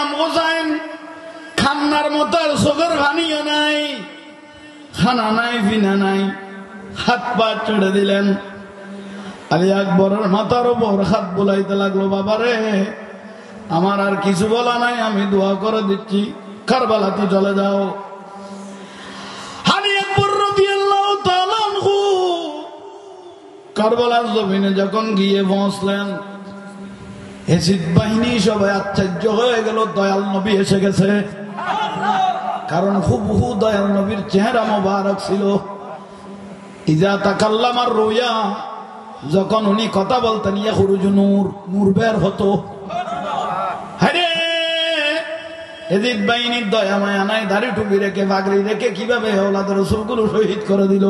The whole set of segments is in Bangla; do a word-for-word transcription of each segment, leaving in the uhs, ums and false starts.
ইমাম হোসেন খান্নার মতো চোখের পানিও নাই, খানা নাই, পিনা নাই, হাত পা চড়ে দিলেন। আলী আকবরের মাথার উপর হাত বুলাইতে লাগলো, বাবারে আমার আর কিছু বলা নাই, আমি দোয়া করে দিচ্ছি, কারবালাতে চলে যাও। আলী আকবর রাদিয়াল্লাহু তাআলা আনহু কারবালার জমিনে যখন গিয়ে পৌঁছলেন, এজিদ বাহিনী সবাই আশ্চর্য হয়ে গেল, দয়াল নবী এসে গেছে। কারণ হুবহু দয়াল নবীর চেহারা মোবারক ছিল। ইজা তাকাল্লামার রুয়া, যখন উনি কথা বলতেন, ইয়াখরুজু নূর, নূর বের হতো। আরে এজিদ বাহিনীর দয়া মায়া নাই, দাড়ি টুপি রেখে পাগড়ি রেখে কিভাবে আওলাদ রাসূলগুলো শহীদ করে দিল।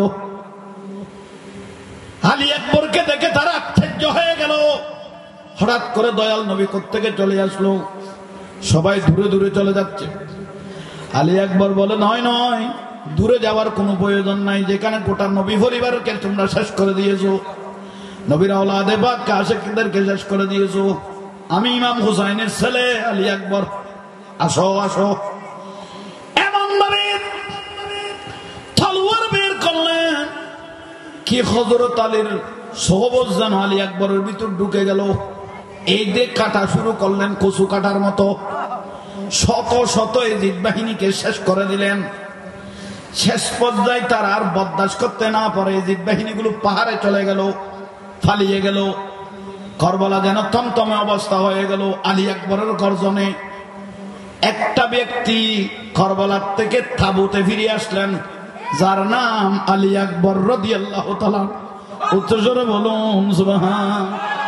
আলী আকবরকে দেখে তারা আশ্চর্য হয়ে গেল। হঠাৎ করে দয়াল নবী কোত্থেকে চলে আসলো, সবাই দূরে দূরে চলে যাচ্ছে। আলী আকবর বলে, নয় নয়, দূরে যাওয়ার কোনো প্রয়োজন নাই, যেখানে গোটা নবী পরিবারকে তোমরা শেষ করে দিয়েছো, নবীর আওলাদে পাক আশিকদেরকে শেষ করে দিয়েছো, আমি ইমাম হুসাইনের ছেলে আলী আকবর, আসো আসো। এমন ভাবে তলোয়ার বের করলেন কি হযরত আলীর সহবত যেন আলী আকবরের ভিতর ঢুকে গেল। এই যে কাটা শুরু করলেন কচু কাটার মতো, শত শত এজিদ বাহিনীকে শেষ করে দিলেন। শেষ পর্যায়ে তারা আর বরদাস্ত করতে না পারে এজিদ বাহিনীগুলো পাহাড়ে চলে গেল, পালিয়ে গেল। কারবালা যেন থমথমে অবস্থা হয়ে গেল আলী আকবরের গর্জনে। একটা ব্যক্তি কারবালার থেকে তাঁবুতে ফিরে আসলেন, যার নাম আলী আকবর রাদিয়াল্লাহু তাআলা। উচ্চস্বরে বলুন সুবহান।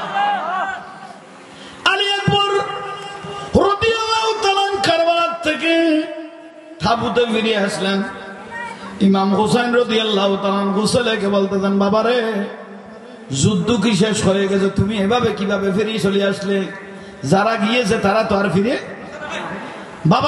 আলী আকবর রাদিয়াল্লাহু তাআলা কারবালার থেকে তাঁবুতে ফিরে আসলেন। ইমাম হুসাইন রাদিয়াল্লাহু তাআলা হুসাইনকে বলতেছেন, বাবারে যুদ্ধ কি শেষ হয়ে গেছে, তুমি এভাবে কিভাবে ফিরে চলে আসলে? যারা গিয়েছে তারা তো আর ফিরে। বাবা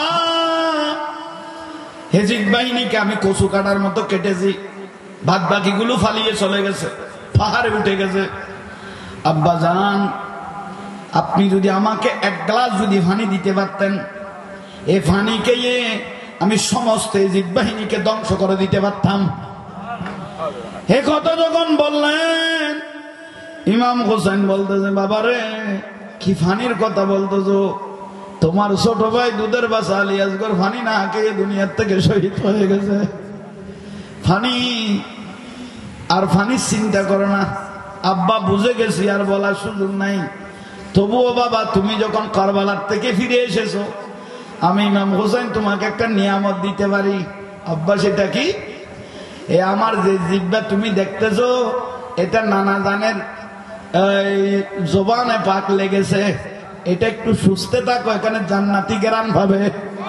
এজিদ বাহিনীকে আমি কচু কাটার মতো কেটেছি, বাদ বাকিগুলো ফালিয়ে চলে গেছে, পাহাড়ে উঠে গেছে। আব্বা জান, আপনি যদি আমাকে এক গ্লাস যদি পানি দিতে পারতেন, এই পানিকে আমি সমস্ত এজিদ বাহিনীকে ধ্বংস করে দিতে পারতাম। এ কথা যখন বললেন, ইমাম হোসেন বলতেছে, বাবারে কি ফানির কথা বলতেছো? তোমার ছোট ভাই দুধের বাসা আলী আসগর ফানি না খেয়ে দুনিয়ার থেকে শহীদ হয়ে গেছে। ফানি আর ফানির চিন্তা করো না, আব্বা বুঝে গেছি, আর বলার সুযোগ নাই। তবুও বাবা, তুমি যখন কারবালার থেকে ফিরে এসেছো, আমি ইমাম হোসেন তোমাকে একটা নিয়ামত দিতে পারি। আব্বা সেটা কি? এ আমার যে জিহ্বা তুমি দেখতেছো, এটা নানা জানের জবানে পাক লেগেছে, এটা একটু সুস্থে থাকো, এখানে জান্নাতি গ্রাম পাবে।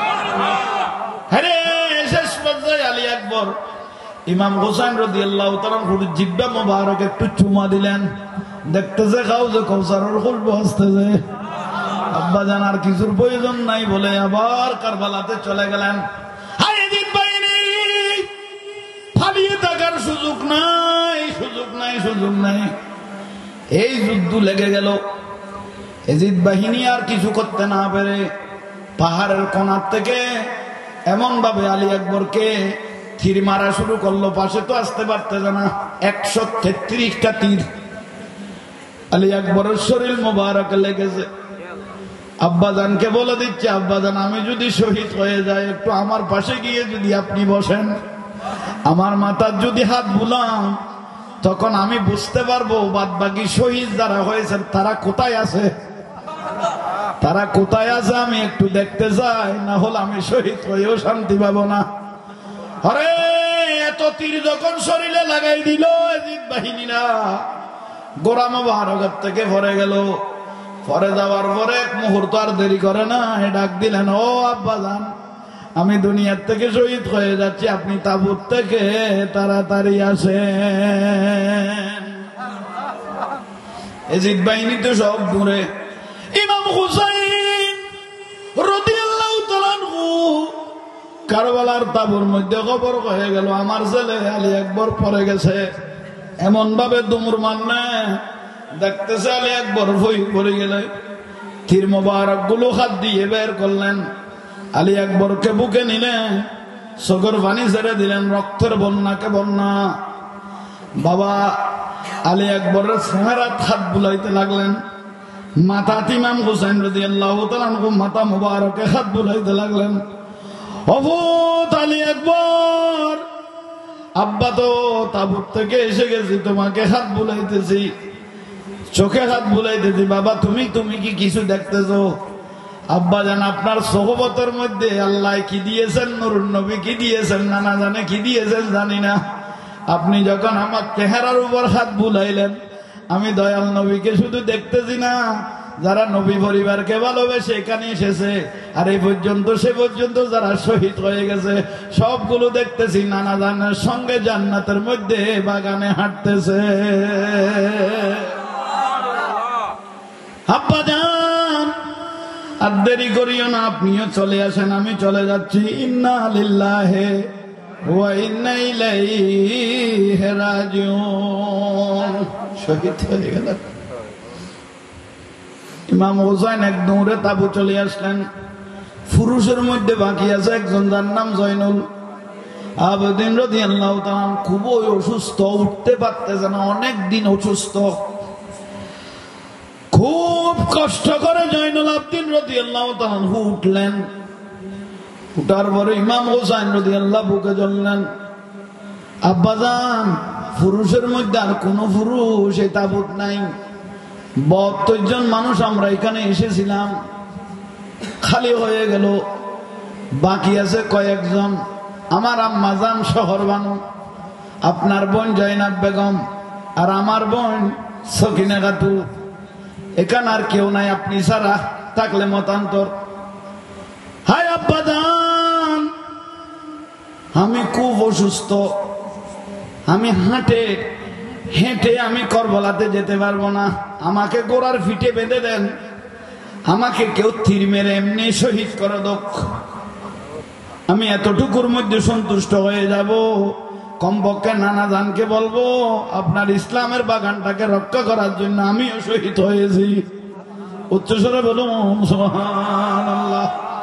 হ্যাঁ, শেষ পর্যায়ে আলী আকবর ইমাম হোসেন রাদিয়াল্লাহু তাআলা জিহ্বা মোবারক একটু চুমা দিলেন। দেখতেছে খাও যে কৌসারের ফুল বসতেছে। আব্বা জান আর কিছুর প্রয়োজন নাই বলে আবার কারবালাতে চলে গেলেন। পালিয়ে থাকার সুযোগ নাই, সুযোগ নাই, সুযোগ নাই। এই যুদ্ধ লেগে গেল। এজিদ বাহিনী আর কিছু করতে না পেরে পাহাড়ের কোণার থেকে এমন ভাবে আলী আকবরকে তীর মারা শুরু করলো, পাশে তো আসতে পারতেছে না। একশো তেত্রিশটা তীর আলী আকবরের শরীর মোবারক লেগেছে। আব্বাজানকে বলে দিচ্ছে, আব্বাজান আমি যদি শহীদ হয়ে যাই, একটু আমার পাশে গিয়ে যদি আপনি বসেন, আমার মাথার যদি হাত বুলাম, তখন আমি বুঝতে পারবো বাদ বাকি শহীদ যারা হয়েছেন তারা কোথায় আছে, তারা কোথায় আছে আমি একটু দেখতে চাই, না হলে আমি শহীদ হয়েও শান্তি পাবো না। আরে এত তীর যখন শরীরে লাগাই দিল এজিদ বাহিনীরা, গোড়া মোবারক থেকে ভরে গেল। পরে যাওয়ার পরে এক মুহূর্ত আর দেরি করে না, ডাক দিলেন, ও আব্বাজান, আমি দুনিয়ার থেকে শহীদ হয়ে যাচ্ছি, আপনি তাবুত থেকে তাড়াতাড়ি আসেন। এজিদ বাহিনী তো সব দূরে। ইমাম হুসাইন রাদিয়াল্লাহু তাআলা আনহু কারবালার তাবুর মধ্যে খবর হয়ে গেল আমার ছেলে আলী আকবর পড়ে গেছে। এমন ভাবে দুমুর মান্না দেখতেছে আলী আকবর ভয় পড়ে গেলে তীর মোবারক গুলো হাত দিয়ে বের করলেন, আলী আকবরকে বুকে নিলেন, চোখের পানি ছেড়ে দিলেন, রক্তের বন্যাকে বন্যা। বাবা আলী আকবরের চেহারাত হাত বুলাইতে লাগলেন, মাথা ইমাম হুসাইন রাদিয়াল্লাহু তাআলা আনহু মাথা মুবারকে হাত বুলাইতে লাগলেন। অভূত আলী আকবর, আব্বা তো তাবুত থেকে এসে গেছি, তোমাকে হাত বুলাইতেছি, চোখে হাত বুলাইতেছি। বাবা তুমি তুমি কি কিছু দেখতেছো? আব্বা জান আপনার সোহবতের মধ্যে আল্লাহ কি দিয়েছেন, নূরুন নবী কি দিয়েছেন, নানা জানে কি দিয়েছেন জানি না। আপনি যখন আমার চেহারার উপর হাত বুলাইলেন, আমি দয়াল নবীকে শুধু দেখতেছি না, যারা নবী পরিবারকে ভালোবেসে এখানে এসেছে আর এই পর্যন্ত সে পর্যন্ত যারা শহীদ হয়ে গেছে সবগুলো দেখতেছি, নানা জানের সঙ্গে জান্নাতের মধ্যে বাগানে হাঁটতেছে। আব্বা জান আর দেরি করিও না, আপনিও চলে আসেন, আমি চলে যাচ্ছি। ইন্না লিল্লাহি ওয়া ইন্না ইলাইহি রাজিউন। শহীদ হয়ে গেল ইমাম হুসাইন, এক দৌড়ে তাবু চলে আসলেন। পুরুষের মধ্যে বাকি আছে একজন, যার নাম জয়নুল আবেদিন রাদিয়াল্লাহু তাআলা, খুবই অসুস্থ, উঠতে পারতেছে না, অনেক দিন অসুস্থ। খুব কষ্ট করে জয়নুল আবেদিন রাদিয়াল্লাহু তাআলা উঠলেন। উঠার পরে ইমাম হুসাইন রাদিয়াল্লাহু বুকে জ্বললেন। আব্বাজান পুরুষের মধ্যে আর কোন পুরুষ এই তাবুত নাই, বাহাত্তর জন মানুষ আমরা এখানে এসেছিলাম, খালি হয়ে গেল, বাকি আছে কয়েকজন। আমার আম্মাজান শহর বানু, আপনার বোন জয়নাব বেগম আর আমার বোন সকিনা খাতু, এখানে আর কেউ নাই, আপনি ছাড়া থাকলে মতান্তর। হায় আব্বাজান আমি খুব অসুস্থ, আমি হাঁটে হেঁটে আমি করবলাতে যেতে পারবো না, আমাকে গোড়ার ফিটে বেঁধে দেন, আমাকে কেউ তীর মেরে এমনি শহীদ করে দোক, আমি এতটুকুর মধ্যে সন্তুষ্ট হয়ে যাব। কমপক্ষে নানা জানকে বলবো আপনার ইসলামের বাগানটাকে রক্ষা করার জন্য আমিও শহীদ হয়েছি। উচ্চস্বরে বলুন সুবহানাল্লাহ।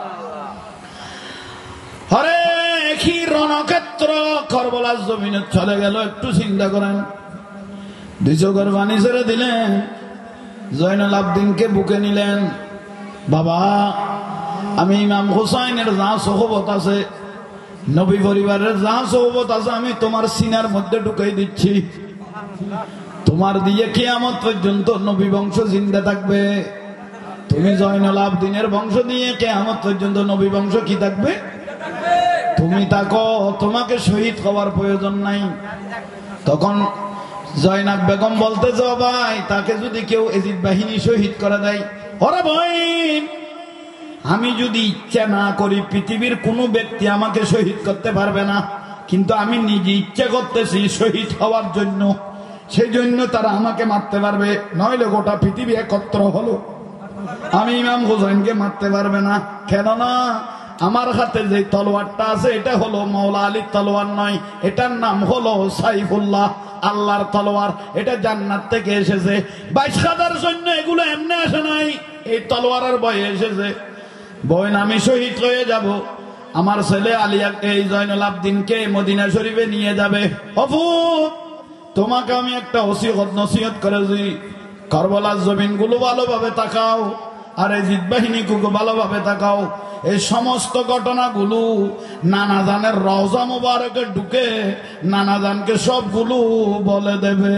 হরে কি রণক্ষেত্র করবলার জমিনে চলে গেল, একটু চিন্তা করেন। দুই চোখের পানি ছেড়ে দিলেন, জয়নুল আবেদিনকে বুকে নিলেন। বাবা আমি ইমাম হুসাইনের যা সোহবত আছে, নবী পরিবারের যা সোহবত আছে, আমি তোমার সিনার মধ্যে ঢুকাই দিচ্ছি। তোমার দিয়ে কিয়ামত পর্যন্ত নবী বংশ জিন্দা থাকবে। তুমি জয়নুল আবেদিনের বংশ দিয়ে কিয়ামত পর্যন্ত নবী বংশ কি থাকবে? তুমি থাকো, তোমাকে শহীদ হওয়ার প্রয়োজন নাই। তখন জয়নাব বেগম বলতে যাও, ভাই তাকে যদি কেউ এজিদ বাহিনী শহীদ করে দেয়, ওরে ভাই আমি যদি ইচ্ছা না করি পৃথিবীর কোনো ব্যক্তি আমাকে শহীদ করতে পারবে না, কিন্তু আমি নিজে ইচ্ছা করতেছি শহীদ হওয়ার জন্য, সেই জন্য তারা আমাকে মারতে পারবে, নইলে গোটা পৃথিবী একত্র হলো আমি ইমাম হুসাইনকে মারতে পারবে না। কেননা আমার হাতে যে তলোয়ারটা আছে এটা হলো মাওলা আলীর তলোয়ার নয়, এটার নাম হলো সাইফুল্লাহ, আল্লাহর তলোয়ার। এটা জান্নাত থেকে এসেছে। বাইশ হাজার সৈন্য এগুলো এমনি আসে নাই, এই তলোয়ারের ভয়ে এসেছে। বোন আমি শহীদ হয়ে যাব, আমার ছেলে আলিয়াকে এই জয়নুল আবেদিনকে মদিনা শরীফে নিয়ে যাবে। অপু তোমাকে আমি একটা ওসিয়ত নসিহত করেছি, কারবালার জমিনগুলো ভালোভাবে তাকাও, আর এই জিদ বাহিনীগুলো ভালোভাবে তাকাও। এই সমস্ত ঘটনাগুলো নানা জানের রওজা মুবারকে ঢুকে নানা জানকে সবগুলো বলে দেবে।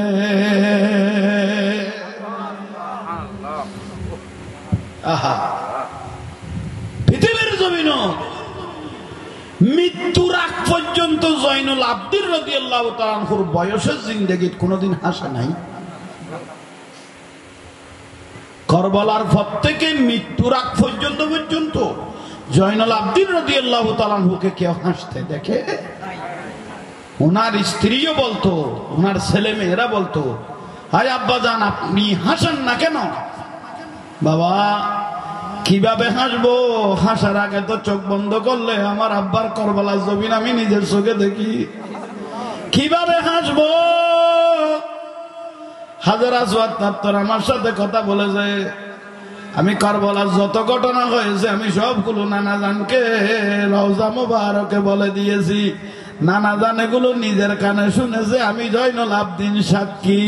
আহা পৃথিবীর জমিন মৃত্যুর আগ পর্যন্ত জয়নুল আবেদিন রাদিয়াল্লাহু তাআলা আনহুর বয়সের জিন্দেগিত কোনোদিন হাসে নাই। কারবালার পর থেকে মৃত্যুর আগ পর্যন্ত পর্যন্ত জয়নুল আবেদিন রাদিয়াল্লাহু তাআলা আনহুকে কেউ হাসতে দেখে? ওনার স্ত্রীও বলতো, ওনার ছেলে মেয়েরা বলতো, হায় আব্বা জান আপনি হাসেন না কেন? বাবা কিভাবে হাসবো? হাসার আগে তো চোখ বন্ধ করলে আমার আব্বার কারবালার জমিন আমি নিজের চোখে দেখি। কিভাবে হাসবো? হাজার আসওয়াদ তার আমার সাথে কথা বলেছে, আমি কারবালার যত ঘটনা হয়েছে আমি সবগুলো নানাজানকে রওজা মুবারকে বলে দিয়েছি। নানাজান এগুলো নিজের কানে শুনেছে, আমি জয়নুল আবদিন সাক্ষী।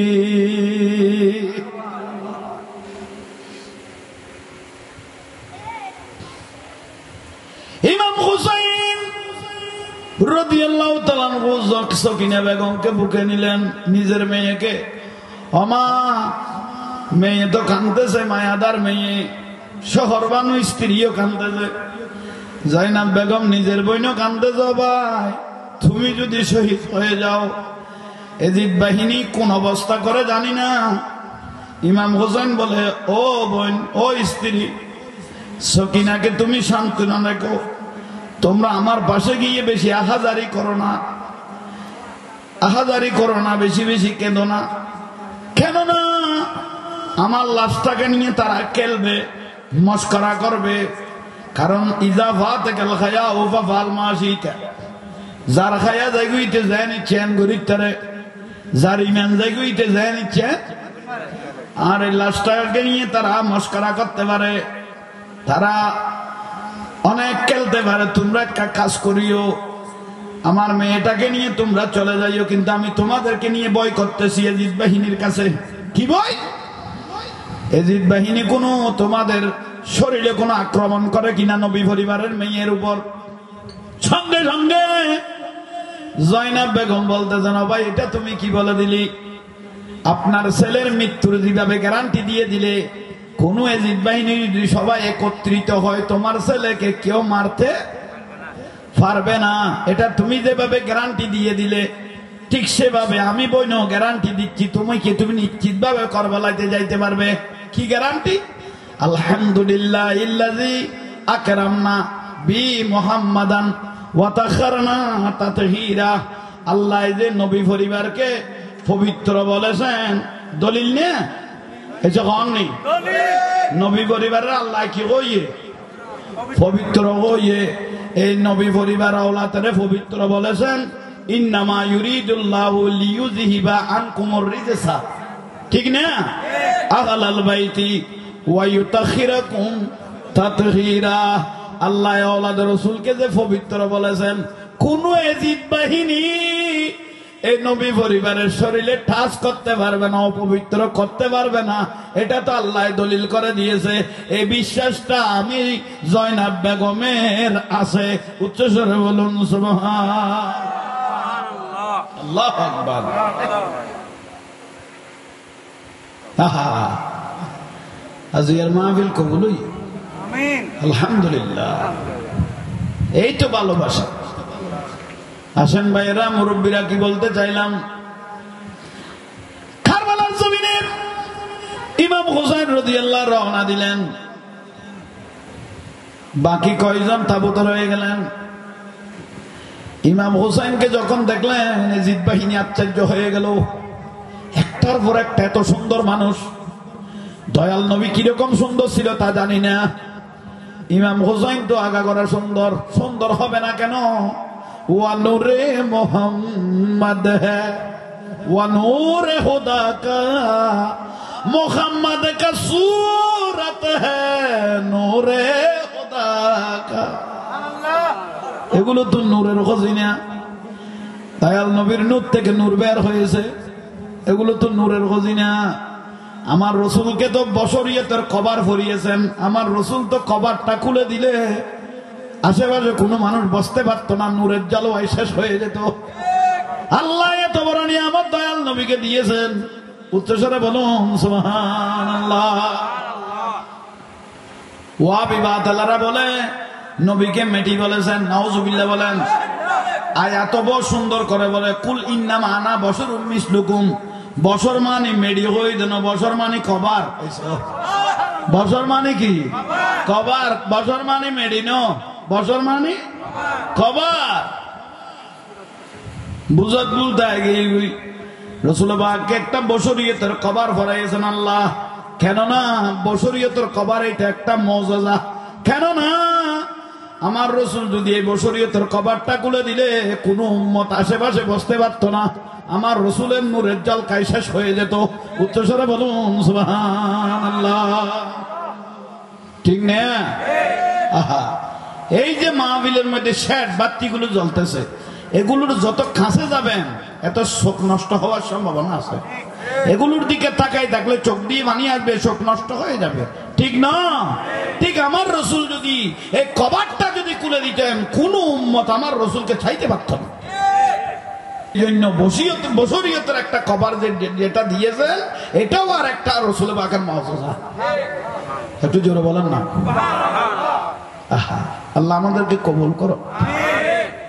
ইমাম হুসাইন রাদিয়াল্লাহু তাআলা আনহু সকিনা বেগমকে বুকে নিলেন, নিজের মেয়েকে। ওমা, মেয়ে তো কাঁদতেছে, মায়াদার মেয়ে, শহর বানু স্ত্রীও কাঁদতেছে। জাইনাব বেগম নিজের বোনও কাঁদতেছে। ভাই, তুমি যদি শহীদ হয়ে যাও, এজিদ বাহিনী কোন অবস্থা করে জানি না। ইমাম হোসেন বলে, ও বোন, ও স্ত্রী, সকিনাকে তুমি সান্ত্বনা রেখো, তোমরা আমার পাশে গিয়ে বেশি আহাজারি করো না, আহাজারি করো না, বেশি বেশি কেঁদো না। কেননা আমার লাশটাকে নিয়ে তারা খেলবে, মস্করা করবে। কারণ ইজাফা থেকে খায়া ওফা ফাল মাসিটা, যার খায়া জায়গুইতে যায় নিচ্ছেন গরিব তারে, যার ইমান জায়গুইতে যায় নিচ্ছেন। আর এই লাশটাকে নিয়ে তারা মস্করা করতে পারে, তারা অনেক খেলতে পারে। তোমরা একটা কাজ করিও, আমার মেয়েটাকে নিয়ে তোমরা চলে যাইও, কিন্তু আমি তোমাদেরকে নিয়ে বয় করতেছি এজিদ বাহিনীর কাছে। কি বয়? এজিদ বাহিনী কোনো তোমাদের শরীরে কোনো আক্রমণ করে কিনা নবী পরিবারের মেয়ের উপর। সঙ্গে সঙ্গে জয়নাব বেগম বলতেছেন, ভাই এটা তুমি কি বলে দিলি? আপনার ছেলের মৃত্যুর যেভাবে গ্যারান্টি দিয়ে দিলে, কোন এজিদ বাহিনী যদি সবাই একত্রিত হয় তোমার ছেলেকে কেউ মারতে পারবে না। এটা তুমি যেভাবে গ্যারান্টি দিয়ে দিলে, ঠিক সেভাবে আমি বইনো গ্যারান্টি দিচ্ছি, তুমি কি তুমি নিশ্চিত ভাবে কারবালাতে যাইতে পারবে। কি গ্যারান্টি? আলহামদুলিল্লাহ ইল্লাযী আকরামনা বি মুহাম্মাদান ওয়া তাখারনা তাতহীরা। আল্লাহ যে নবী পরিবারকে পবিত্র বলেছেন, দলিল নিয়ে এটা কম নেই। নবী পরিবারের আল্লাহ কি কইয়ে? পবিত্র কইয়ে। এই নবী পরিবার আওলাদরে পবিত্র বলেছেন, ইন্নামা ইউরিদুল্লাহু লিইউযহিবা আনকুমুর রিজসা, ঠিক না? আহলাল বাইতি ওয়া ইউতাখিরাকুম তাতহীরা। আল্লাহ আওলাদ রাসূলকে যে পবিত্র বলেছেন, কোন এজিদ বাহিনী এই নবী পরিবারের শরীরে টাচ করতে পারবে না, অপবিত্র করতে পারবে না। এটা তো আল্লাহ দলিল করে দিয়েছে। এই বিশ্বাসটা আমি জয়নাব বেগমের আছে। উচ্চস্বরে বলুন সুবহানাল্লাহ, আল্লাহু আকবার। আহা, আজিয়ার মাহফিল কবুল হই, আমিন, আলহামদুলিল্লাহ। এই তো ভালোবাসা। আসেন ভাইরা, মুরব্বীরা, কি বলতে চাইলাম, কারবালার জমিনে ইমাম হুসাইন রাদিয়াল্লাহু রওনা দিলেন। বাকি কয়জন তাবুতে রয়ে গেলেন। ইমাম হুসাইনকে যখন দেখলেন, এজিদ বাহিনী আশ্চর্য হয়ে গেল। একটার পর একটা এত সুন্দর মানুষ। দয়াল নবী কিরকম সুন্দর ছিল তা জানি না, ইমাম হুসাইন তো আগাগোড়া সুন্দর। সুন্দর হবে না কেন? ওয়া নূরে মোহাম্মদ হ্যায়, ওয়া নূরে খুদা কা মোহাম্মদ কা सूरत है নূরে খুদা কা। এগুলো তো নূরের খজিনা। দয়াল নবীর নূর থেকে নূর বের হয়েছে, এগুলো তো নূরের খজিনা। আমার রসুলকে তো বশরিয়তের কভার ভরিয়েছেন। আমার রসুল তো কভারটা খুলে দিলে আশেপাশে কোনো মানুষ বসতে পারত না, নূরের জালোয়ায় শেষ হয়ে যেত। আল্লাহ এত বড় নিয়ামত দয়াল নবীকে দিয়েছেন। উচ্চস্বরে বলুন সুবহানাল্লাহ। ওয়াহাবি বাতিলরা বলে নবীকে মেটি বলেছেন, নাউজুবিল্লাহ বলেন। আর এত বড় সুন্দর করে বলে, কুল ইন্নামা আনা বশরুম মিসলুকুম। বছর মানে মেডি হই দেন, বছর মানে কভার। বছর মানে কি? কভার। বছর মানে মেডি ন, বছর মানে কভার। বুঝত বুঝতে গিয়ে রসুল পাককে একটা বশরিয়তের কভার ভরাইয়েছেন আল্লাহ। কেননা বশরিয়তের কভার এটা একটা মুজিজা। কেননা আমার রসুল যদি এই বশরিয়তের কভারটা খুলে দিলে কোন উম্মত আশেপাশে বসতে পারত না। আমার রসুলের নূরের জালকায় শেষ হয়ে যেত। উচ্চস্বরে বলুন সুবহানাল্লাহ। ঠিক না? আহা, এই যে মাহফিলের মধ্যে শেড বাতিগুলো জ্বলতেছে, এগুলোর যত কাছে যাবেন এত চোখ নষ্ট হওয়ার সম্ভাবনা আছে। এগুলোর দিকে তাকাই থাকলে চোখ দিয়ে পানি আসবে, চোখ নষ্ট হয়ে যাবে। ঠিক না? ঠিক আমার রসুল যদি এই কবাটটা যদি খুলে দিতেন, কোন উম্মত আমার রসুলকে চাইতে পারত না। এই জন্য বশরিয়তের একটা কবার যেটা দিয়েছেন, এটাও আর একটা রসুল পাকের মুআজিজা। একটু জোরে বলেন না। আহা, আল্লাহ আমাদেরকে কবুল করো।